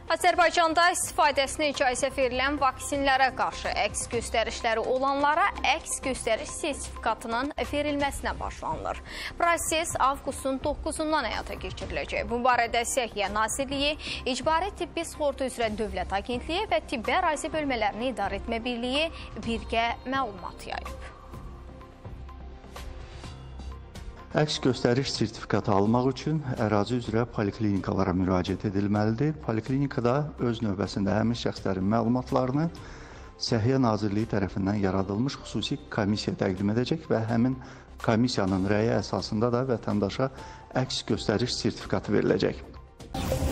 Azərbaycanda istifadəsinə icazə verilən vaksinlərə qarşı əks göstərişləri olanlara əks göstəriş sertifikatının verilməsinə başlanılır. Proses avqustun 9-dan həyata keçiriləcək. Bu barədə Səhiyyə Nazirliyi, İcbari Tibbi Sığorta üzrə Dövlət Agentliyi və Tibbi Ərazi Bölmələrini İdarə Etmə Birliyi birgə məlumat yayıb. Əks göstəriş sertifikatı almaq üçün ərazi üzrə poliklinikalara müraciət edilməlidir. Poliklinikada öz növbəsində həmin şəxslərin məlumatlarını Səhiyyə Nazirliyi tərəfindən yaradılmış xüsusi komissiya təqdim edəcək və həmin komissiyanın rəyi əsasında da vətəndaşa əks göstəriş sertifikatı veriləcək.